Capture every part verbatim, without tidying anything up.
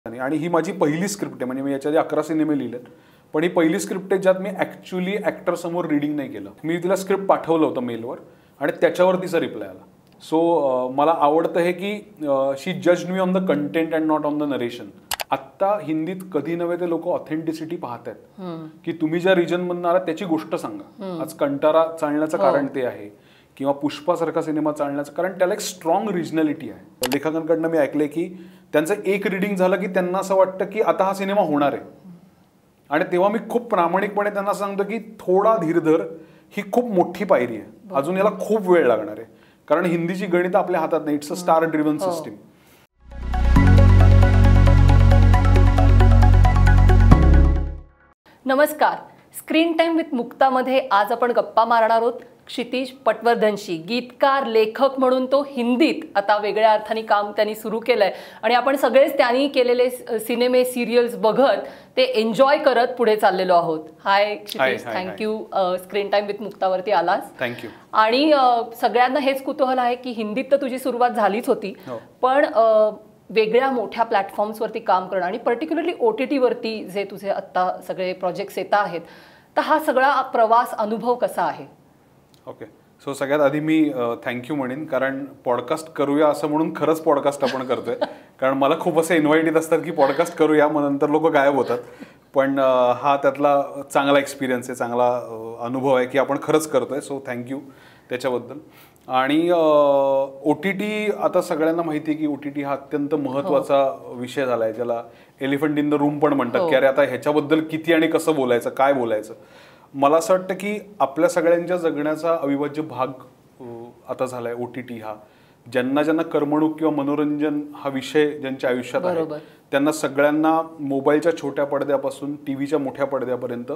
आणि ही माझी पहिली स्क्रिप्ट आहे, म्हणजे मी याच्या आधी अकरा सिनेमे लिहिलेत, पण ही पहिली स्क्रिप्ट आहे ज्यात मी ॲक्च्युली ॲक्टर समोर रीडिंग नाही केलं. मी तिला स्क्रिप्ट पाठवलं होतं मेलवर आणि त्याच्यावर तिचा रिप्लाय आला. सो मला आवडतं हे की शी जज me on the content and not on the narration. आत्ता हिंदीत कधी नव्हे ते लोक ऑथेंटिसिटी पाहत आहेत की तुम्ही ज्या रिजन मधून आलात त्याची गोष्ट सांगा. आज कंटारा चालण्याचं कारण ते आहे किंवा पुष्पासारखा सिनेमा चालण्याचं कारण त्याला एक स्ट्रॉंग रिजनॅलिटी आहे. लेखकांकडनं मी ऐकलंय की त्यांचं एक रिडिंग झालं की त्यांना असं वाटतं की आता हा सिनेमा होणार आहे, आणि तेव्हा मी खूप प्रामाणिकपणे त्यांना सांगतो की थोडा धीर धर, ही खूप मोठी पायरी आहे, अजून याला खूप वेळ लागणार आहे, कारण हिंदीची गणित आपल्या हातात नाही. It's a star driven system. नमस्कार. स्क्रीन टाइम विथ मुक्तामध्ये आज आपण गप्पा मारणार आहोत क्षितिज पटवर्धनशी. गीतकार, लेखक म्हणून तो हिंदीत आता वेगळ्या अर्थाने काम त्यांनी सुरू केलंय आणि आपण सगळेच त्यांनी केलेले सिनेमे, सिरियल्स बघत ते एन्जॉय करत पुढे चाललेलो आहोत. Hi Kshitij, thank you screen time with मुक्तावरती आलास. थँक्यू. आणि सगळ्यांना हेच कुतूहल आहे की हिंदीत तर तुझी सुरुवात झालीच होती, पण वेगळ्या मोठ्या प्लॅटफॉर्म्सवरती काम करणं आणि पर्टिक्युलरली ओ टी टीवरती जे तुझे आत्ता सगळे प्रोजेक्ट्स येत आहेत, तर हा सगळा प्रवास अनुभव कसा आहे? ओके, सो सगळ्यात आधी मी थँक्यू म्हणेन, कारण पॉडकास्ट करूया असं म्हणून खरंच पॉडकास्ट आपण करतोय. कारण मला खूप असे इन्व्हाइट येत असतात की पॉडकास्ट करूया, मग नंतर लोक गायब होतात. पण हा त्यातला चांगला एक्सपिरियन्स आहे, चांगला अनुभव आहे की आपण खरंच करतोय. सो थँक्यू त्याच्याबद्दल. आणि ओ टी टी आता सगळ्यांना माहिती आहे की ओ टी टी हा अत्यंत महत्त्वाचा विषय झाला आहे, ज्याला एलिफंट इन द रूम पण म्हणतात की अरे आता ह्याच्याबद्दल किती आणि कसं बोलायचं, काय बोलायचं. मला असं वाटतं की आपल्या सगळ्यांच्या जगण्याचा अविभाज्य भाग आता झाला आहे ओ टी टी हा. ज्यांना ज्यांना करमणूक किंवा मनोरंजन हा विषय ज्यांच्या आयुष्यात आहे त्यांना सगळ्यांना मोबाईलच्या छोट्या पडद्यापासून टी व्हीच्या मोठ्या पडद्यापर्यंत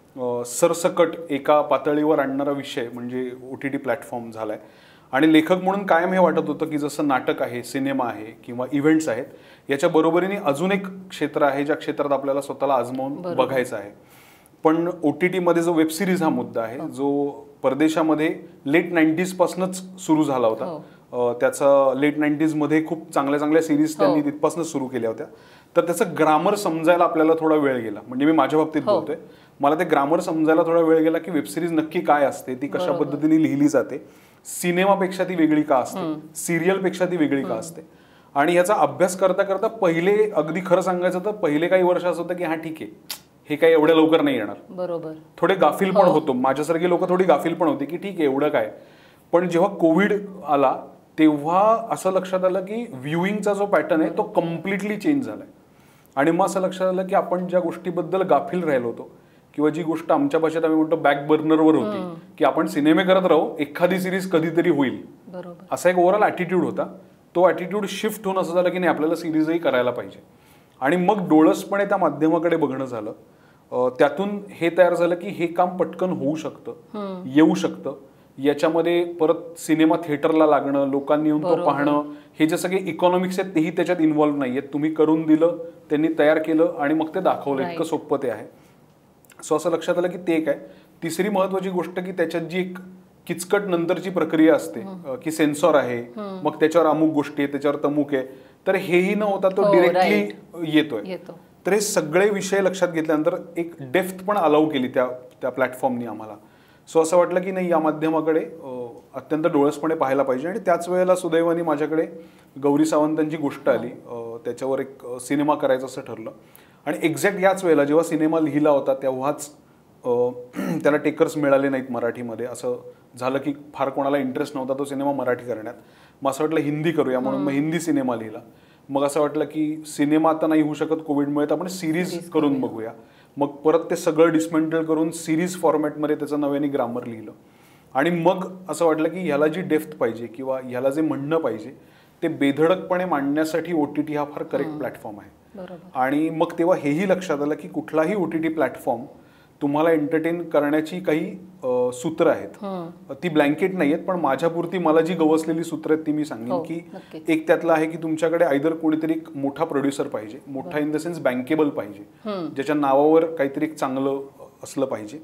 सरसकट एका पातळीवर आणणारा विषय म्हणजे ओ टी टी प्लॅटफॉर्म झाला आहे. आणि लेखक म्हणून कायम हे वाटत होतं की जसं नाटक आहे, सिनेमा आहे किंवा इव्हेंट्स आहेत, याच्या बरोबरीने अजून एक क्षेत्र आहे ज्या क्षेत्रात आपल्याला स्वतःला आजमावून बघायचं आहे. पण ओ टी टीमध्ये जो वेब सिरीज हा मुद्दा आहे, जो परदेशामध्ये लेट नाईन्टीज पासूनच सुरू झाला होता, त्याचा लेट नाईन्टीजमध्ये खूप चांगल्या चांगल्या सिरीज त्यांनी तिथपासूनच सुरू केल्या होत्या, तर त्याचं ग्रामर समजायला आपल्याला थोडा वेळ गेला. म्हणजे मी माझ्या बाबतीत बोलतोय, मला ते ग्रामर समजायला थोडा वेळ गेला की वेबसिरीज नक्की काय असते, ती कशा पद्धतीने लिहिली जाते, सिनेमापेक्षा ती वेगळी का असते, सिरियलपेक्षा ती वेगळी का असते. आणि याचा अभ्यास करता करता पहिले, अगदी खरं सांगायचं तर पहिले काही वर्ष असं होतं की हा ठीक आहे, हे काही एवढ्या लवकर नाही येणार. बरोबर. थोडे गाफील पण होतो, माझ्यासारखी लोक थोडी गाफील पण होती की ठीक आहे एवढं काय. पण जेव्हा कोविड आला तेव्हा असं लक्षात आलं की व्ह्यूइंगचा जो पॅटर्न आहे तो कम्प्लिटली चेंज झालाय. आणि मग असं लक्षात आलं की आपण ज्या गोष्टीबद्दल गाफील राहिलो होतो किंवा जी गोष्ट आमच्या भाषेत आम्ही म्हणतो बॅक बर्नरवर होती की आपण सिनेमे करत राहू, एखादी सिरीज कधीतरी होईल, असा एक ओव्हरऑल ॲटिट्यूड होता, तो ॲटिट्यूड शिफ्ट होऊन असं झालं की नाही आपल्याला सिरीजही करायला पाहिजे. आणि मग डोळसपणे त्या माध्यमाकडे बघणं झालं. त्यातून हे तयार झालं की हे काम पटकन होऊ शकतं, येऊ शकतं. याच्यामध्ये परत सिनेमा थिएटरला लागणं, लोकांनी येऊन तो पाहणं, हे जे सगळे इकॉनॉमिक्स आहेत तेही त्याच्यात इन्व्हॉल्व्ह नाही आहेत. तुम्ही करून दिलं, त्यांनी तयार केलं आणि मग ते दाखवलं, इतकं सोपं ते आहे. सो असं लक्षात आलं की ते एक आहे. तिसरी महत्वाची गोष्ट की त्याच्यात जी एक किचकट नंतरची प्रक्रिया असते की सेन्सॉर आहे, मग त्याच्यावर अमुक गोष्टी आहे, त्याच्यावर तमुक आहे, तर हेही न होता तो डिरेक्टली येतोय. तर हे सगळे विषय लक्षात घेतल्यानंतर एक डेप्थ पण अलाउ केली त्या त्या प्लॅटफॉर्मनी आम्हाला. सो असं वाटलं की नाही या माध्यमाकडे अत्यंत डोळसपणे पाहायला पाहिजे. आणि त्याच वेळेला सुदैवाने माझ्याकडे गौरी सावंतांची गोष्ट आली, त्याच्यावर एक सिनेमा करायचं असं ठरलं. आणि एक्झॅक्ट याच वेळेला जेव्हा सिनेमा लिहिला होता तेव्हाच त्याला टेकर्स मिळाले नाहीत मराठीमध्ये. असं झालं की फार कोणाला इंटरेस्ट नव्हता तो सिनेमा मराठी करण्यात. मग असं वाटलं हिंदी करूया, म्हणून मग हिंदी सिनेमा लिहिला. मग असं वाटलं की सिनेमा आता नाही होऊ शकत कोविडमुळे, तर आपण सिरीज करून बघूया. मग परत ते सगळं डिस्मेंटल करून सिरीज फॉर्मॅटमध्ये त्याचं नव्याने ग्रामर लिहिलं. आणि मग असं वाटलं की ह्याला जी डेप्थ पाहिजे किंवा ह्याला जे म्हणणं पाहिजे ते बेधडकपणे मांडण्यासाठी ओ टी टी हा फार करेक्ट प्लॅटफॉर्म आहे. आणि मग तेव्हा हेही लक्षात आलं की कुठलाही ओ टी टी प्लॅटफॉर्म तुम्हाला एंटरटेन करण्याची काही सूत्र आहेत, ती ब्लँकेट नाही आहेत, पण माझ्यापुरती मला जी गवसलेली सूत्र आहेत ती मी सांगेन. की एक त्यातलं आहे की तुमच्याकडे आयदर कोणीतरी एक मोठा प्रोड्युसर पाहिजे, मोठा इन द सेन्स बँकेबल पाहिजे, ज्याच्या नावावर काहीतरी एक चांगलं असलं पाहिजे.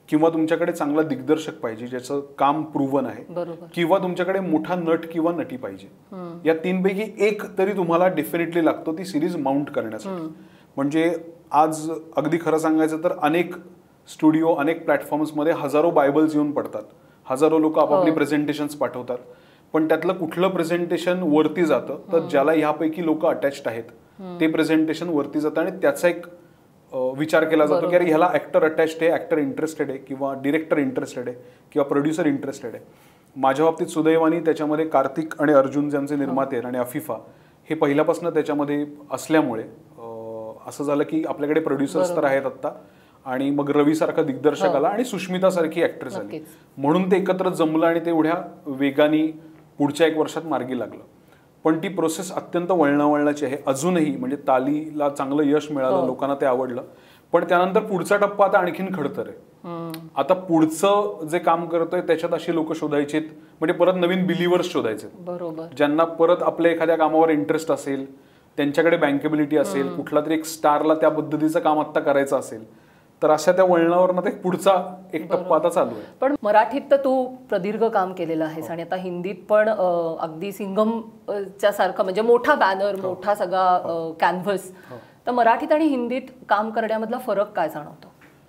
किंवा तुमच्याकडे चांगला दिग्दर्शक पाहिजे ज्याचं काम प्रूव्हन आहे, बरोबर, किंवा तुमच्याकडे मोठा नट किंवा नटी पाहिजे. या तीनपैकी एक तरी तुम्हाला डेफिनेटली लागतो ती सिरीज माउंट करण्यासाठी. म्हणजे आज अगदी खरं सांगायचं तर अनेक स्टुडिओ अनेक प्लॅटफॉर्म्समध्ये हजारो बायबल्स येऊन पडतात, हजारो लोक आपापली प्रेझेंटेशन्स पाठवतात, पण त्यातलं कुठलं प्रेझेंटेशन वरती जातं तर ज्याला ह्यापैकी लोक अटॅच्ड आहेत ते प्रेझेंटेशन वरती जातं आणि त्याचा एक विचार केला जातो की अरे ह्याला ऍक्टर अटॅच्ड आहे, ऍक्टर इंटरेस्टेड आहे, किंवा डिरेक्टर इंटरेस्टेड आहे, किंवा प्रोड्युसर इंटरेस्टेड आहे. माझ्या बाबतीत सुदैवानी त्याच्यामध्ये कार्तिक आणि अर्जुन ज्यांचे निर्माते आहेत आणि अफिफा हे पहिल्यापासून त्याच्यामध्ये असल्यामुळे असं झालं की आपल्याकडे प्रोड्युसर्स तर आहेत आत्ता, आणि मग रवी सारखा दिग्दर्शक आला आणि सुष्मिता सारखी ऍक्ट्रेस आली, म्हणून ते एकत्र जमलं आणि ते एवढ्या वेगाने पुढच्या एक वर्षात मार्गी लागलं. पण ती प्रोसेस अत्यंत वळणावळणाची आहे अजूनही. म्हणजे तालीला चांगलं यश मिळालं, लोकांना ते आवडलं, पण त्यानंतर पुढचा टप्पा आता आणखीन खडतर आहे. आता पुढचं जे काम करतोय त्याच्यात अशी लोक शोधायचे म्हणजे परत नवीन बिलिव्हर्स शोधायचे, बरोबर, ज्यांना परत आपल्या एखाद्या कामावर इंटरेस्ट असेल, त्यांच्याकडे बँकेबिलिटी असेल, कुठला तरी एक स्टारला त्या पद्धतीचं काम आता करायचं असेल, तर अशा त्या वळणावर ते पुढचा एक टप्पा आता चालू आहे. पण मराठीत तर तू प्रदीर्घ काम केलेलं आहेस आणि आता हिंदीत पण अगदी सिंघमच्या सारखं म्हणजे मोठा बॅनर, मोठा सगळा कॅनव्हस. तर मराठीत आणि हिंदीत काम करण्यामधला फरक काय जाणवतो?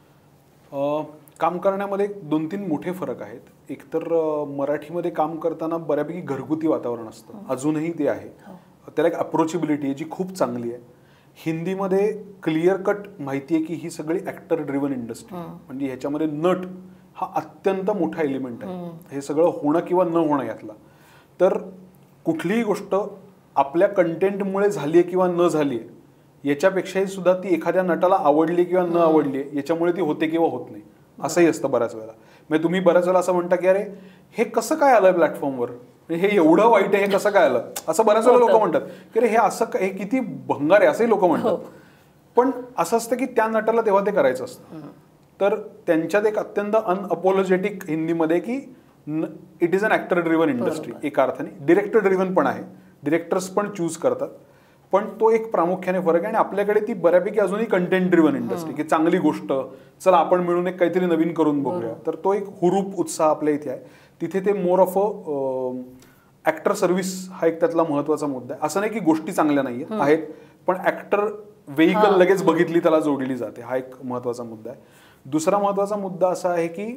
काम करण्यामध्ये दोन तीन मोठे फरक आहेत. एकतर मराठीमध्ये काम करताना बऱ्यापैकी घरगुती वातावरण असतं, अजूनही ते आहे, त्याला एक अप्रोचेबिलिटी आहे जी खूप चांगली आहे. हिंदीमध्ये क्लिअर कट माहिती आहे की ही सगळी ऍक्टर ड्रिव्हन इंडस्ट्री, म्हणजे ह्याच्यामध्ये नट हा अत्यंत मोठा एलिमेंट आहे, हे सगळं होणं किंवा न होणं यातला. तर कुठलीही गोष्ट आपल्या कंटेंटमुळे झाली आहे किंवा न झाली आहे याच्यापेक्षाही सुद्धा ती एखाद्या नटाला आवडली किंवा न आवडली आहे याच्यामुळे ती होते किंवा होत नाही, असंही असतं बऱ्याच वेळेला. म्हणजे तुम्ही बऱ्याच वेळेला असं म्हणता की अरे हे कसं काय आलं प्लॅटफॉर्मवर, हे एवढं वाईट आहे, हे कसं काय आलं, असं बऱ्याच वेळा लोक म्हणतात की अरे हे असं हे किती भंगार आहे, असंही लोक म्हणतात. पण असं असतं की त्या नटाला तेव्हा ते करायचं असतं. तर त्यांच्यात एक अत्यंत अनअपोलॉजेटिक हिंदीमध्ये की it is an actor driven industry एका अर्थाने. डिरेक्टर ड्रिव्हन पण आहे, डिरेक्टर्स पण चूज करतात, पण तो एक प्रामुख्याने फरक आहे. आणि आपल्याकडे ती बऱ्यापैकी अजूनही कंटेंट ड्रिव्हन इंडस्ट्री की चांगली गोष्ट, चला आपण मिळून एक काहीतरी नवीन करून बघूया. तर तो एक हुरूप उत्साह आपल्या इथे आहे. तिथे ते more of a actor service हा एक त्यातला महत्वाचा मुद्दा आहे. असं नाही की गोष्टी चांगल्या नाही आहेत, पण ऍक्टर व्हेइकल लगेच बघितली त्याला जोडली जाते, हा एक महत्वाचा मुद्दा आहे. दुसरा महत्वाचा मुद्दा असा आहे की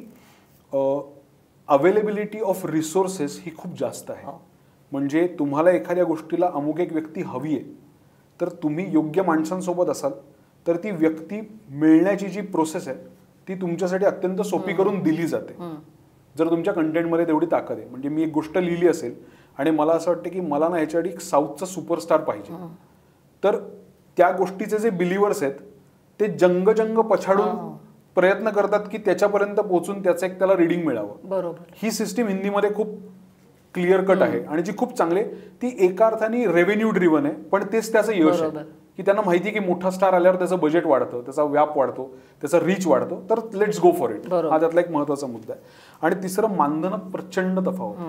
अवेलेबिलिटी ऑफ रिसोर्सेस ही खूप जास्त आहे. म्हणजे तुम्हाला एखाद्या गोष्टीला अमुक एक व्यक्ती हवी आहे, तर तुम्ही योग्य माणसांसोबत असाल तर ती व्यक्ती मिळण्याची जी प्रोसेस आहे ती तुमच्यासाठी अत्यंत सोपी करून दिली जाते, जर तुमच्या कंटेंटमध्ये तेवढी ताकद आहे. म्हणजे मी एक गोष्ट लिहिली असेल आणि मला असं वाटतं की मला ना ह्याच्यासाठी एक साऊथचा सुपरस्टार पाहिजे, तर त्या गोष्टीचे जे बिलिव्हर्स आहेत ते जंग-जंग पछाडून प्रयत्न करतात की त्याच्यापर्यंत पोहोचून त्याचं एक त्याला रिडिंग मिळावं. बरोबर. ही सिस्टीम हिंदीमध्ये खूप क्लिअर कट आहे आणि जी खूप चांगली. ती एका अर्थाने रेव्हेन्यू ड्रिव्हन आहे, पण तेच त्याचं यश आहे की त्यांना माहिती आहे की मोठा स्टार आल्यावर त्याचं बजेट वाढतं, त्याचा व्याप वाढतो, त्याचा रीच वाढतो, तर लेट्स गो फॉर इट. हा त्यातला एक महत्वाचा मुद्दा आहे. आणि तिसरं, मानधनात प्रचंड तफावत.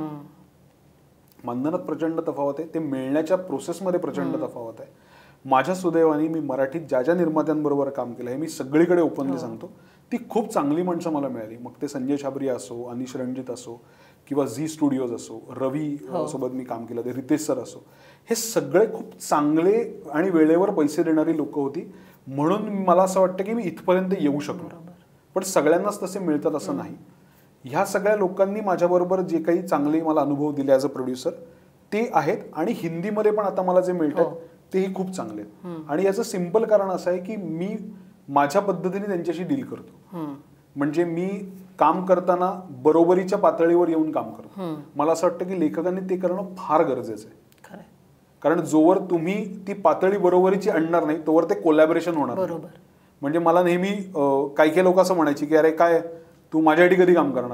मानधनात प्रचंड तफावत आहे, ते मिळण्याच्या प्रोसेसमध्ये प्रचंड तफावत आहे. माझ्या सुदैवाने मी मराठीत ज्या ज्या निर्मात्यांबरोबर काम केलं, हे मी सगळीकडे ओपनली सांगतो, ती खूप चांगली माणसं मला मिळाली. मग ते संजय छाबरिया असो, अनिश रणजित असो, किंवा झी स्टुडिओज असो, रवी सोबत मी काम केलं, ते रितेश सर असो, हे सगळे खूप चांगले आणि वेळेवर पैसे देणारी लोक होती. म्हणून मला असं वाटतं की मी इथपर्यंत येऊ शकलो. पण सगळ्यांनाच तसे मिळतात असं नाही. ह्या सगळ्या लोकांनी माझ्याबरोबर जे काही चांगले मला अनुभव दिले ॲज अ प्रोड्युसर ते आहेत. आणि हिंदीमध्ये पण आता मला जे मिळतात तेही खूप चांगले आहेत. आणि याचं सिम्पल कारण असं आहे की मी माझ्या पद्धतीने त्यांच्याशी डील करतो. म्हणजे मी काम करताना बरोबरीच्या पातळीवर येऊन काम करतो. मला असं वाटतं की लेखकांनी ते करणं फार गरजेचं आहे. कारण जोवर तुम्ही ती पातळी बरोबरीची आणणार नाही तोवर ते कोलॅबोरेशन होणार. बरोबर. म्हणजे मला नेहमी काही काही लोक असं म्हणायची की अरे काय तू माझ्यासाठी कधी काम करणार,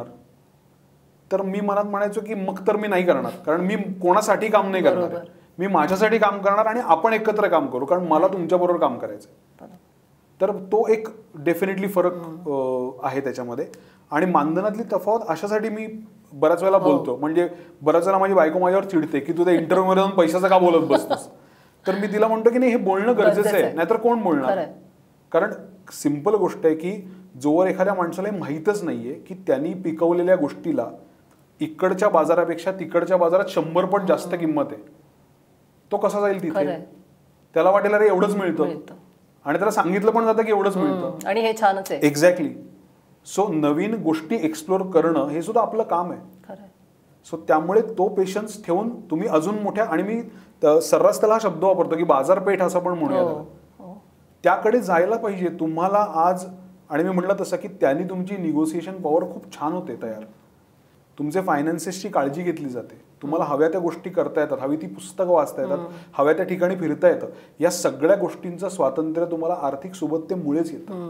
तर मी मनात म्हणायचो की मग तर मी नाही करणार, कारण मी कोणासाठी काम नाही करणार, मी माझ्यासाठी काम करणार आणि आपण एकत्र काम करू, कारण मला तुमच्याबरोबर काम करायचं. तर तो एक डेफिनेटली फरक आहे त्याच्यामध्ये. आणि मानधनातली तफावत अशासाठी मी बऱ्याच वेळेला बोलतो, म्हणजे बऱ्याच वेळेला माझी बायको माझ्यावर चिडते की तू त्या इंटरव्ह्यू मध्ये जाऊन पैशाचं का बोलत बसतोस. तर मी तिला म्हणतो की नाही, हे बोलणं गरजेचं आहे, नाहीतर कोण बोलणार. कारण सिंपल गोष्ट आहे की जोवर एखाद्या माणसाला हे माहीतच नाहीये की त्यांनी पिकवलेल्या गोष्टीला इकडच्या बाजारापेक्षा तिकडच्या बाजारात शंभर पट जास्त किंमत आहे, तो कसा जाईल तिथे? त्याला वाटेल अरे एवढंच मिळतं, आणि त्याला सांगितलं पण जातं की एवढंच मिळतं, आणि हे छानच आहे. एक्झॅक्टली. सो नवीन गोष्टी एक्सप्लोर करणं हे सुद्धा आपलं काम आहे. सो त्यामुळे तो पेशन्स ठेवून तुम्ही अजून मोठ्या, आणि मी सर्रास त्याला हा शब्द वापरतो की बाजारपेठ असं पण म्हणूया, त्याकडे जायला पाहिजे तुम्हाला आज. आणि मी म्हटलं तसं की त्यांनी तुमची निगोसिएशन पॉवर खूप छान होते तयार, तुमचे फायनान्सेसची काळजी घेतली जाते, तुम्हाला हव्या त्या गोष्टी करता येतात, हवी ती पुस्तकं वाचता येतात, हव्या त्या ठिकाणी फिरता येतं. या सगळ्या गोष्टींचं स्वातंत्र्य तुम्हाला आर्थिक सुबत्तेमुळेच येतं,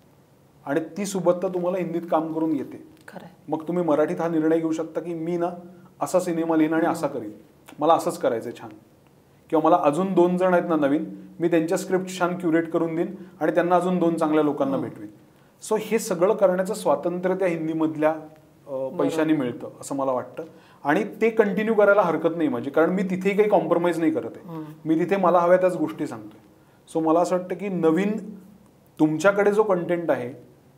आणि ती सुबत्ता तुम्हाला हिंदीत काम करून येते. मग तुम्ही मराठीत हा निर्णय घेऊ शकता की मी ना असा सिनेमा लिहिन आणि असा करीन, मला असंच करायचंय छान, किंवा मला अजून दोन जण आहेत ना नवीन, मी त्यांच्या स्क्रिप्ट छान क्युरेट करून देईन आणि त्यांना अजून दोन चांगल्या लोकांना भेटवीन. सो हे सगळं करण्याचं स्वातंत्र्य त्या हिंदीमधल्या पैशाने मिळतं असं मला वाटतं, आणि ते कंटिन्यू करायला हरकत नाही माझी, कारण मी तिथेही काही कॉम्प्रोमाइज नाही करत आहे, मी तिथे मला हव्या त्याच गोष्टी सांगतोय. सो मला असं वाटतं की नवीन तुमच्याकडे जो कंटेंट आहे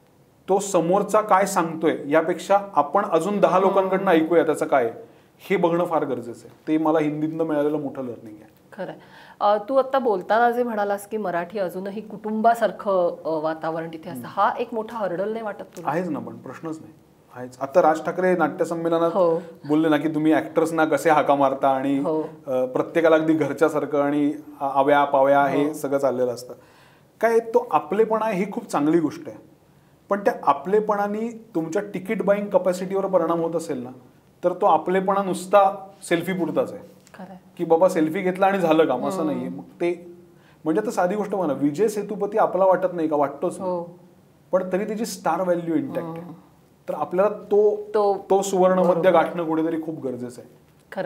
तो समोरचा काय सांगतोय यापेक्षा आपण अजून दहा लोकांकडनं ऐकूया त्याचं काय हे बघणं फार गरजेचं आहे. ते मला हिंदीतनं मिळालेलं मोठं लर्निंग आहे. खरंय. तू आता बोलताना जे म्हणालास की मराठी अजूनही कुटुंबासारखं वातावरण तिथे असतं, हा एक मोठा हर्डल नाही वाटत तुला? आहेच ना, पण प्रश्नच नाही आहेच. आता राज ठाकरे नाट्य संमेलनात बोलले ना की तुम्ही ऍक्टर्सना कसे हाका मारता आणि प्रत्येकाला अगदी घरच्यासारखं आणि आव्या पाव्या हे सगळं चाललेलं असतं. काय तो आपलेपणा ही खूप चांगली गोष्ट आहे, पण त्या आपलेपणाने तुमच्या तिकीट बाईंग कपॅसिटीवर परिणाम होत असेल ना तर तो आपलेपणा नुसता सेल्फी पुरताच आहे की बाबा सेल्फी घेतला आणि झालं काम, असं नाहीये. मग ते म्हणजे आता साधी गोष्ट म्हणा, विजय सेतुपती आपला वाटत नाही का? वाटतोच, पण तरी त्याची स्टार व्हॅल्यू इंटॅक्ट आहे. तर आपल्याला तो तो सुवर्ण मध्य गाठणं कुठेतरी खूप गरजेचं आहे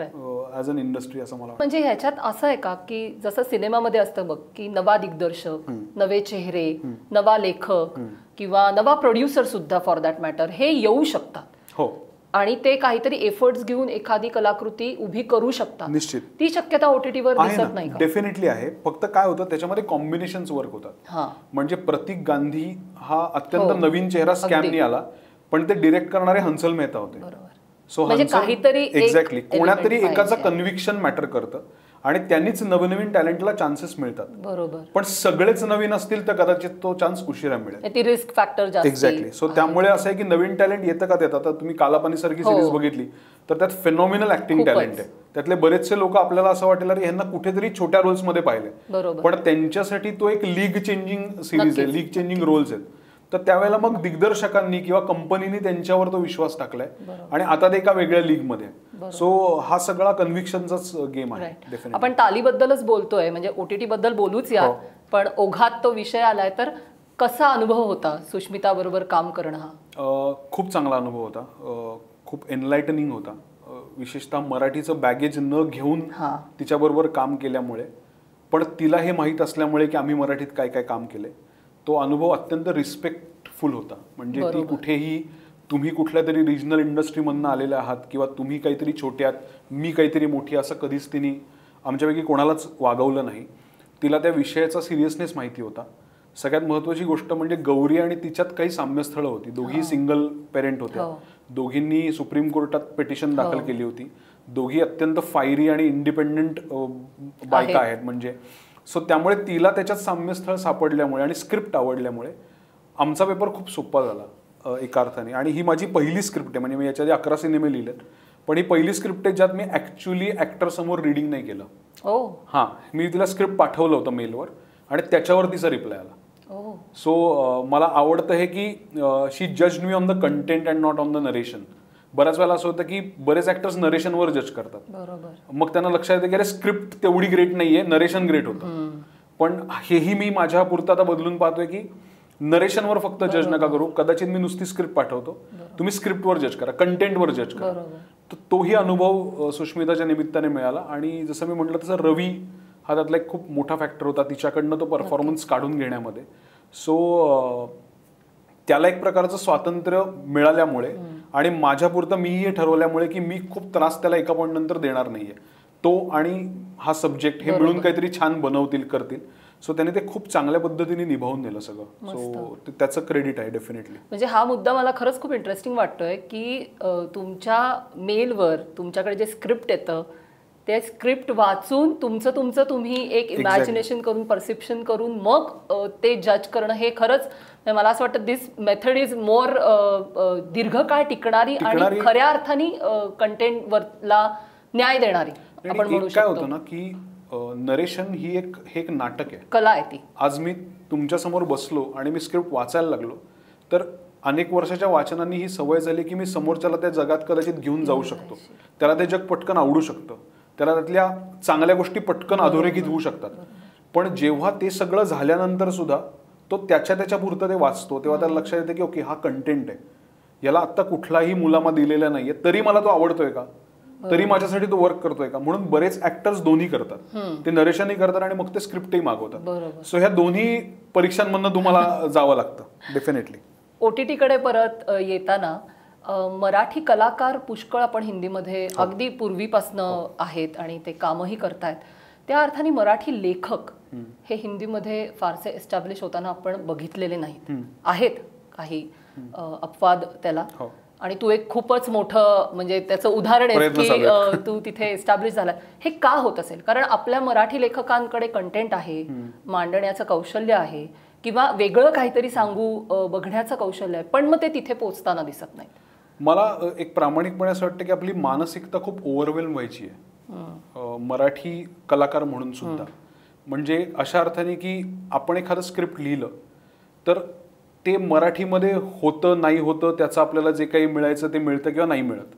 खरं ऍज अन इंडस्ट्री, असं मला. म्हणजे ह्याच्यात असं आहे का की जसं सिनेमामध्ये असतं बघ की नवा दिग्दर्शक, नवे चेहरे, नवा लेखक किंवा नवा प्रोड्युसर सुद्धा फॉर दॅट मॅटर हे येऊ शकतात, हो, आणि ते काहीतरी एफर्ट्स घेऊन एखादी कलाकृती उभी करू शकतात. निश्चित ती शक्यता ओटीटीवर दिसत नाही का? डेफिनेटली आहे. फक्त काय होतं त्याच्यामध्ये कॉम्बिनेशन्स वर्क होतात. म्हणजे प्रतीक गांधी हा अत्यंत नवीन चेहरा स्कॅमनी आला, पण ते डिरेक्ट करणारे हंसल मेहता होते. सो काहीतरी एक्झॅक्टली कोणातरी एकाचं कन्व्हिक्शन मॅटर करतं आणि त्यांनीच नवनवीन टॅलेंटला चान्सेस मिळतात. बरोबर. पण सगळेच नवीन असतील तर कदाचित तो चान्स उशिरा मिळेल. ती रिस्क फॅक्टर जास्त. एक्झॅक्टली. सो त्यामुळे असं आहे की नवीन टॅलेंट येतं का देतात. आता तुम्ही कालापानी सारखी सिरीज बघितली तर त्यात फेनॉमिनल ऍक्टिंग टॅलेंट आहे. त्यातले बरेचसे लोक आपल्याला असं वाटेल अरे ह्यांना कुठेतरी छोट्या रोल्स मध्ये पाहिले, पण त्यांच्यासाठी तो एक लीग चेंजिंग सिरीज आहे, लीग चेंजिंग रोल्स आहेत. तर त्यावेळेला मग दिग्दर्शकांनी किंवा कंपनीने त्यांच्यावर तो विश्वास टाकलाय आणि आता ते एका वेगळ्या लीग मध्ये. सो हा सगळा कन्व्हिक्शनचाच गेम आहे. आपण तालीबद्दलच बोलतोय, म्हणजे ओटीटी बद्दल बोलूच या, पण ओघात तो विषय आलाय तर कसा अनुभव होता सुष्मिता बरोबर काम करणं? हा खूप चांगला अनुभव होता, खूप एनलाइटनिंग होता. विशेषतः मराठीचं बॅगेज न घेऊन तिच्याबरोबर काम केल्यामुळे, पण तिला हे माहीत असल्यामुळे की आम्ही मराठीत काय काय काम केलंय, तो अनुभव अत्यंत रिस्पेक्टफुल होता. म्हणजे ती कुठेही तुम्ही कुठल्या तरी रिजनल इंडस्ट्रीमधनं आलेले आहात किंवा तुम्ही काहीतरी छोटे आहात, मी काहीतरी मोठी, असं कधीच तिने आमच्यापैकी कोणालाच वागवलं नाही. तिला त्या विषयाचा सिरियसनेस माहिती होता. सगळ्यात महत्त्वाची गोष्ट म्हणजे गौरी आणि तिच्यात काही साम्यस्थळं होती. दोघी सिंगल पेरेंट होत्या, दोघींनी सुप्रीम कोर्टात पिटिशन दाखल केली होती, दोघी अत्यंत फायरी आणि इंडिपेंडंट बायका आहेत. म्हणजे सो त्यामुळे तिला त्याच्यात साम्यस्थळ सापडल्यामुळे आणि स्क्रिप्ट आवडल्यामुळे आमचा पेपर खूप सोपा झाला एका अर्थाने. आणि ही माझी पहिली स्क्रिप्ट आहे, म्हणजे मी याच्या आधी अकरा सिनेमे लिहिलेत, पण ही पहिली स्क्रिप्ट आहे ज्यात मी ऍक्च्युली ऍक्टर समोर रिडिंग नाही केलं. हां, मी तिला स्क्रिप्ट पाठवलं होतं मेलवर आणि त्याच्यावर तिचा रिप्लाय आला. सो मला आवडतं हे की शी जज me on the content and not on the narration. बऱ्याच वेळेला असं होतं की बरेच ऍक्टर्स नरेशनवर जज करतात, मग त्यांना लक्षात येतं की अरे स्क्रिप्ट तेवढी ग्रेट नाहीये, नरेशन ग्रेट होतं. पण हेही मी माझ्या पुरतं आता बदलून पाहतोय की नरेशनवर फक्त जज नका करू. कदाचित मी नुसती स्क्रिप्ट पाठवतो, तुम्ही स्क्रिप्टवर जज करा, कंटेंटवर जज करा. तर तोही अनुभव सुष्मिताच्या निमित्ताने मिळाला. आणि जसं मी म्हटलं तसं रवी हा त्यातला एक खूप मोठा फॅक्टर होता तिच्याकडनं तो परफॉर्मन्स काढून घेण्यामध्ये. सो त्याला एक प्रकारचं स्वातंत्र्य मिळाल्यामुळे आणि माझ्यापुरतं मीही हे ठरवल्यामुळे की मी खूप त्रास त्याला एका पॉईंट नंतर देणार नाहीये. तो आणि हा सब्जेक्ट हे मिळून काहीतरी छान बनवतील, करतील. सो त्याने ते खूप चांगल्या पद्धतीने निभावून नेलं सगळं. सो त्याचं क्रेडिट आहे डेफिनेटली. म्हणजे हा मुद्दा मला खरंच खूप इंटरेस्टिंग वाटतोय की तुमच्या मेलवर तुमच्याकडे जे स्क्रिप्ट येतं ते स्क्रिप्ट वाचून तुमचं तुमचं तुम्ही एक इमॅजिनेशन करून परसेप्शन करून मग ते जज करणं हे खरंच मला असं वाटतं दिस मेथड इज मोर दीर्घकाळ टिकणारी आणि खऱ्या अर्थाने कंटेंटवरला न्याय देणारी आपण म्हणू शकतो. काय होतं ना की नरेशन ही एक हे एक नाटक आहे, कला आहे ती. आज मी तुमच्या समोर बसलो आणि मी स्क्रिप्ट वाचायला लागलो तर अनेक वर्षाच्या वाचनांनी ही सवय झाली की मी समोरच्याला त्या जगात कदाचित घेऊन जाऊ शकतो, त्याला ते जग पटकन आवडू शकतं, त्याला त्यातल्या चांगल्या गोष्टी पटकन अधोरेखित होऊ शकतात. पण जेव्हा ते सगळं झाल्यानंतर सुद्धा तो त्याच्या त्याच्या पुरतं ते वाचतो तेव्हा त्याला लक्षात येतं की ओके हा कंटेंट आहे, याला आत्ता कुठलाही मुलामा दिलेला नाहीये, तरी मला तो आवडतोय का, तरी माझ्यासाठी तो वर्क करतोय का. म्हणून बरेच ऍक्टर्स दोन्ही करतात, ते नरेशनही करतात आणि मग ते स्क्रिप्टही मागवतात. सो ह्या दोन्ही परीक्षांमधनं तुम्हाला जावं लागतं डेफिनेटली. ओटीटी कडे परत येताना मराठी कलाकार पुष्कळ आपण हिंदीमध्ये अगदी पूर्वीपासनं आहेत आणि ते कामही करतायत. त्या अर्थाने मराठी लेखक हे हिंदीमध्ये फारसे एस्टॅब्लिश होताना आपण बघितलेले नाहीत. आहेत काही अपवाद त्याला, आणि तू एक खूपच मोठं म्हणजे त्याचं उदाहरण आहे की तू तिथे एस्टॅब्लिश झाला. हे का होत असेल? कारण आपल्या मराठी लेखकांकडे कंटेंट आहे, मांडण्याचं कौशल्य आहे किंवा वेगळं काहीतरी सांगू बघण्याचं कौशल्य आहे, पण मग ते तिथे पोहोचताना दिसत नाही. मला एक प्रामाणिकपणे असं वाटतं की आपली मानसिकता खूप ओव्हरवेल्म व्हायची आहे मराठी कलाकार म्हणून सुद्धा. म्हणजे अशा अर्थाने की आपण एखादं स्क्रिप्ट लिहिलं तर ते मराठीमध्ये होतं नाही होतं त्याचं आपल्याला जे काही मिळायचं ते मिळतं किंवा नाही मिळत.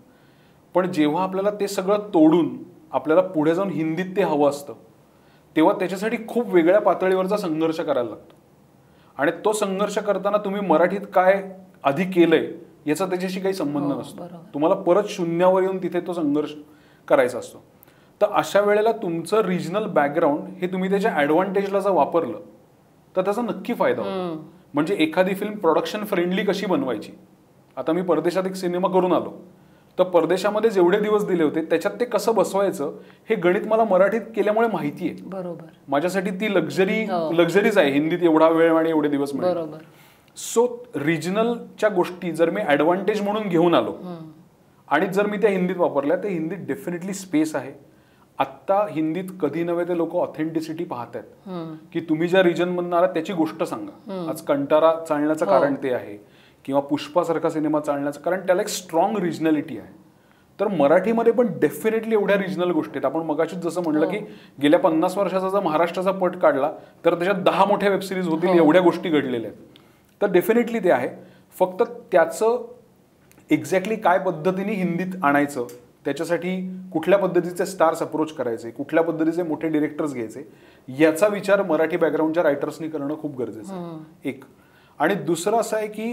पण जेव्हा आपल्याला ते सगळं तोडून आपल्याला पुढे जाऊन हिंदीत ते हवं असतं तेव्हा त्याच्यासाठी खूप वेगळ्या पातळीवरचा संघर्ष करायला लागतो. आणि तो संघर्ष करताना तुम्ही मराठीत काय आधी केलंय याचा त्याच्याशी काही संबंध नसतो, तुम्हाला परत शून्यावर येऊन तिथे तो संघर्ष करायचा असतो. तर अशा वेळेला तुमचं रिजनल बॅकग्राऊंड हे तुम्ही त्याच्या ॲडव्हान्टेजला जर वापरलं तर त्याचा नक्की फायदा होतो. म्हणजे एखादी फिल्म प्रोडक्शन फ्रेंडली कशी बनवायची. आता मी परदेशात एक सिनेमा करून आलो तर परदेशामध्ये जेवढे दिवस दिले होते त्याच्यात ते कसं बसवायचं हे गणित मला मराठीत केल्यामुळे माहिती आहे. बरोबर. माझ्यासाठी ती लक्झरी लक्झरीच आहे हिंदीत एवढा वेळ आणि एवढे दिवस मिळेल. सो रिजनलच्या गोष्टी जर मी ॲडव्हान्टेज म्हणून घेऊन आलो आणि जर मी त्या हिंदीत वापरल्या तर हिंदीत डेफिनेटली स्पेस आहे. आत्ता हिंदीत कधी नव्हे ते लोक ऑथेंटिसिटी पाहत आहेत की तुम्ही ज्या रिजन मधून आलात त्याची गोष्ट सांगा. आज कंटारा चालण्याचं कारण ते आहे किंवा पुष्पासारखा सिनेमा चालण्याचं कारण त्याला एक स्ट्रॉंग रिजनॅलिटी आहे. तर मराठीमध्ये पण डेफिनेटली एवढ्या रिजनल गोष्टी आहेत. आपण मगाशीच जसं म्हणलं की गेल्या पन्नास वर्षाचा जर महाराष्ट्राचा पट काढला तर त्याच्यात दहा मोठ्या वेबसिरीज होतील, एवढ्या गोष्टी घडलेल्या आहेत. तर डेफिनेटली ते आहे. फक्त त्याचं एक्झॅक्टली काय पद्धतीने हिंदीत आणायचं, त्याच्यासाठी कुठल्या पद्धतीचे स्टार्स अप्रोच करायचे, कुठल्या पद्धतीचे मोठे डिरेक्टर्स घ्यायचे याचा विचार मराठी बॅकग्राऊंडच्या रायटर्सनी करणं खूप गरजेचं आहे एक. आणि दुसरं असं आहे की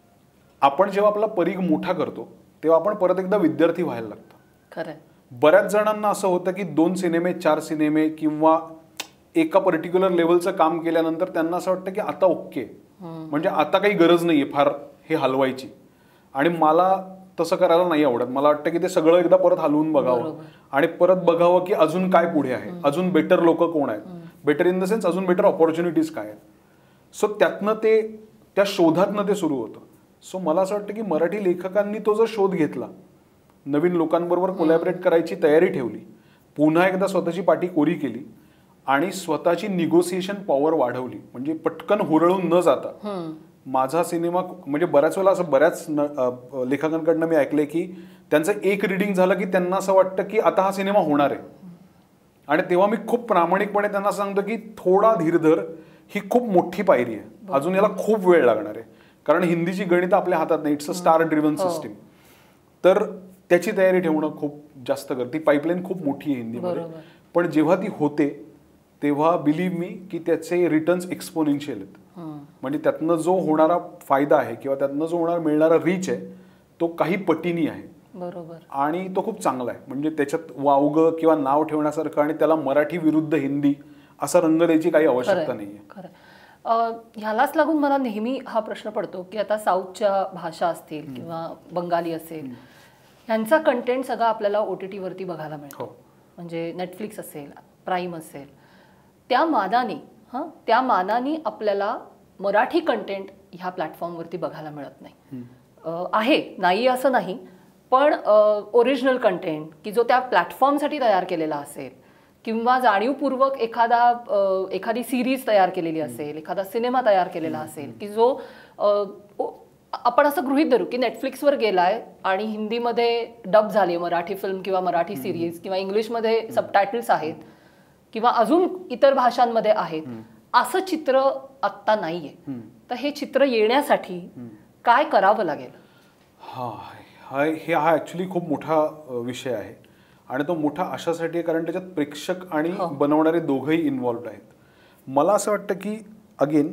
आपण जेव्हा आपला परीघ मोठा करतो तेव्हा आपण परत एकदा विद्यार्थी व्हायला लागतो. खरं. बऱ्याच जणांना असं होतं की दोन सिनेमे चार सिनेमे किंवा एका पर्टिक्युलर लेवलचं काम केल्यानंतर त्यांना असं वाटतं की आता ओके, म्हणजे आता काही गरज नाहीये फार हे हलवायची. आणि मला तसं करायला नाही आवडत. मला वाटतं की ते सगळं एकदा परत हलवून बघावं आणि परत बघावं की अजून काय पुढे आहे, अजून बेटर लोक कोण आहेत, बेटर इन द सेन्स अजून बेटर ऑपॉर्च्युनिटीज काय आहेत. सो त्यातनं ते त्या शोधातनं ते सुरू होतं. सो मला असं वाटतं की मराठी लेखकांनी तो जर शोध घेतला, नवीन लोकांबरोबर कोलॅबरेट करायची तयारी ठेवली, पुन्हा एकदा स्वतःची पाठी कोरी केली आणि स्वतःची निगोसिएशन पॉवर वाढवली, म्हणजे पटकन हुरळून न जाता. माझा सिनेमा म्हणजे बऱ्याच वेळा असं बऱ्याच लेखकांकडनं मी ऐकलंय की त्यांचं एक रिडिंग झालं की त्यांना असं वाटतं की आता हा सिनेमा होणार आहे. आणि तेव्हा मी खूप प्रामाणिकपणे त्यांना सांगतो की थोडा धीर धर, ही खूप मोठी पायरी आहे, अजून याला खूप वेळ लागणार आहे. कारण हिंदीची गणित आपल्या हातात नाही, it's a star driven system. तर त्याची तयारी ठेवणं खूप जास्त कर. ती पाईपलाईन खूप मोठी आहे हिंदीमध्ये, पण जेव्हा ती होते तेव्हा बिलीव्ह मी की त्याचे रिटर्न्स एक्सपोनेन्शियल आहेत. म्हणजे त्यातनं जो होणारा फायदा आहे किंवा त्यातनं जो होणारा मिळणारा रीच आहे तो काही पटीनी आहे. बरोबर. आणि तो खूप चांगला आहे. म्हणजे त्याच्यात वावगं किंवा नाव ठेवण्यासारखं आणि त्याला मराठी विरुद्ध हिंदी असा रंग द्यायची काही आवश्यकता नाहीये. खरं. ह्यालाच लागून मला नेहमी हा प्रश्न पडतो की आता साऊथच्या भाषा असतील किंवा बंगाली असेल, ह्यांचा कंटेंट सगळा आपल्याला ओटीटी वरती बघायला मिळतो. म्हणजे नेटफ्लिक्स असेल, प्राईम असेल, त्या मानाने हां त्या मानाने आपल्याला मराठी कंटेंट ह्या प्लॅटफॉर्मवरती बघायला मिळत नाही. अ, आहे नाही असं नाही, पण ओरिजिनल कंटेंट की जो त्या प्लॅटफॉर्मसाठी तयार केलेला असेल किंवा जाणीवपूर्वक एखादा अ, एखादी सिरीज तयार केलेली असेल, एखादा सिनेमा तयार केलेला असेल की जो अ, ओ- आपण असं गृहीत धरू की नेटफ्लिक्सवर गेलाय आणि हिंदीमध्ये डब झाली मराठी फिल्म किंवा मराठी सिरीज किंवा इंग्लिशमध्ये सबटायटल्स आहेत किंवा अजून इतर भाषांमध्ये आहेत, असं चित्र आत्ता नाहीये. तर हे चित्र येण्यासाठी काय करावं लागेल? हा हा हे हा ॲक्च्युली खूप मोठा अ, विषय आहे आणि तो मोठा अशासाठी आहे कारण त्याच्यात प्रेक्षक आणि बनवणारे दोघंही इन्व्हॉल्व्ड आहेत. मला असं वाटतं की अगेन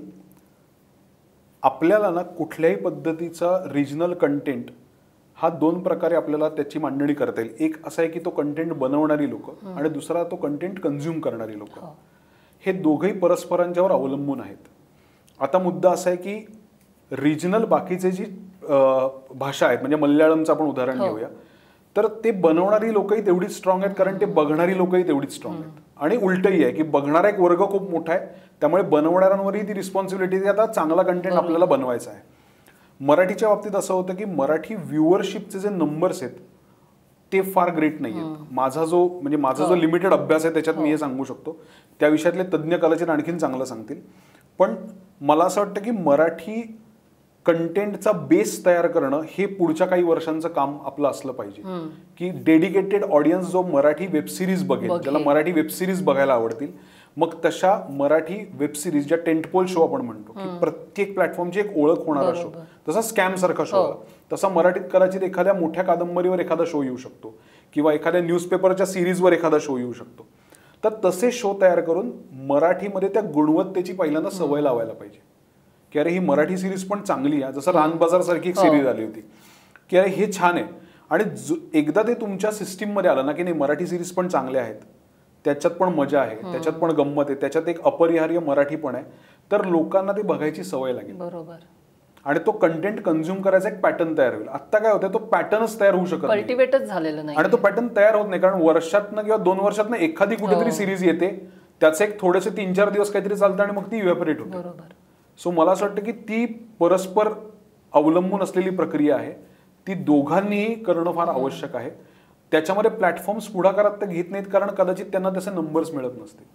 आपल्याला ना कुठल्याही पद्धतीचा रिजनल कंटेंट हा दोन प्रकारे आपल्याला त्याची मांडणी करता येईल. एक असा आहे की तो कंटेंट बनवणारी लोक आणि दुसरा तो कंटेंट कन्झ्युम करणारी लोक. हे दोघंही परस्परांच्यावर अवलंबून आहेत. आता मुद्दा असा आहे की रिजनल बाकीचे जी अ, भाषा आहेत म्हणजे मल्याळमचं आपण उदाहरण घेऊया, तर ते बनवणारी लोकही तेवढीच स्ट्रॉंग आहेत कारण ते बघणारी लोकही तेवढीच स्ट्रॉंग आहेत. आणि उलटही आहे की बघणारा एक वर्ग खूप मोठा आहे, त्यामुळे बनवणाऱ्यांवरही ती रिस्पॉन्सिबिलिटी आहे आता चांगला कंटेंट आपल्याला बनवायचा आहे. मराठीच्या बाबतीत असं होतं की मराठी व्ह्युअरशिपचे जे नंबर्स आहेत ते फार ग्रेट नाही आहेत. माझा जो म्हणजे माझा जो लिमिटेड अभ्यास आहे त्याच्यात मी हे सांगू शकतो, त्या विषयातले तज्ज्ञ कदाचित आणखीन चांगलं सांगतील. पण मला असं वाटतं की मराठी कंटेंटचा बेस तयार करणं हे पुढच्या काही वर्षांचं काम आपलं असलं पाहिजे. की डेडिकेटेड ऑडियन्स जो मराठी वेबसिरीज बघेल, ज्याला मराठी वेबसिरीज बघायला आवडतील, मग तशा मराठी वेबसिरीज ज्या टेंटपोल शो आपण म्हणतो की प्रत्येक प्लॅटफॉर्मची एक ओळख होणारा शो, तसा स्कॅम सारखा शो आला, तसा मराठीत कदाचित एखाद्या मोठ्या कादंबरीवर एखादा शो येऊ शकतो किंवा एखाद्या न्यूजपेपरच्या सिरीजवर एखादा शो येऊ शकतो. तर तसे शो तयार करून मराठीमध्ये त्या गुणवत्तेची पहिल्यांदा सवय लावायला पाहिजे की अरे ही मराठी सिरीज पण चांगली आहे. जसं रान बाजार सारखी एक सिरीज आली होती की अरे हे छान आहे आणि एकदा ते तुमच्या सिस्टीममध्ये आलं ना की नाही मराठी सिरीज पण चांगल्या आहेत, त्याच्यात पण मजा आहे, त्याच्यात पण गंमत आहे, त्याच्यात एक अपरिहार्य मराठी पण आहे, तर लोकांना ते बघायची सवय लागेल. बरोबर. आणि तो कंटेंट कन्झ्युम करायचा एक पॅटर्न तयार होईल. आता काय होतं तो पॅटर्नच तयार होऊ शकत नाही, कल्टिवेटच झालेलं नाही आणि तो पॅटर्न तयार होत नाही कारण वर्षातनं किंवा दोन वर्षातनं एखादी कुठेतरी सिरीज येते, त्याचे एक थोडेसे तीन चार दिवस काहीतरी चालतं आणि मग ती इव्हॅपोरेट होते. बरोबर. सो मला असं वाटतं की ती परस्पर अवलंबून असलेली प्रक्रिया आहे, ती दोघांनीही करणं फार आवश्यक आहे. त्याच्यामध्ये प्लॅटफॉर्म्स पुढाकारात तर घेत नाहीत कारण कदाचित त्यांना तसे नंबर्स मिळत नसतील.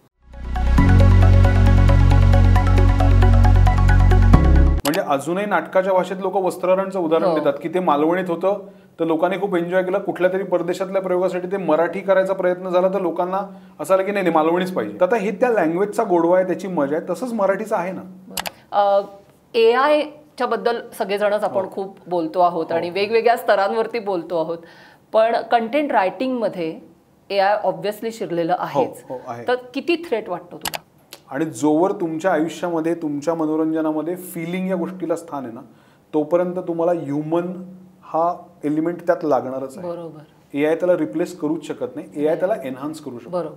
म्हणजे अजूनही नाटकाच्या भाषेत लोक वस्त्रारणचं उदाहरण देतात की ते मालवणीत होतं तर लोकांनी खूप एन्जॉय केलं, कुठल्या तरी परदेशातल्या प्रयोगासाठी ते मराठी करायचा प्रयत्न झाला तर लोकांना असं आलं की नाही मालवणीच पाहिजे. तर आता हे त्या लँग्वेजचा गोडवा आहे, त्याची मजा आहे, तसंच मराठीचं आहे ना. ए आयच्या बद्दल सगळेजणच आपण खूप बोलतो आहोत आणि वेगवेगळ्या स्तरांवरती बोलतो आहोत, पण कंटेंट रायटिंगमध्ये ए आय ऑब्व्हियसली शिरलेलं आहेच. तर किती थ्रेट वाटतो तुला? आणि जोवर तुमच्या आयुष्यामध्ये तुमच्या मनोरंजनामध्ये फिलिंग या गोष्टीला स्थान आहे ना, तोपर्यंत तुम्हाला ह्युमन हा एलिमेंट त्यात लागणारच आहे. बरोबर. ए आय त्याला रिप्लेस करूच शकत नाही, ए आय त्याला एनहान्स करू शकतो. बरोबर.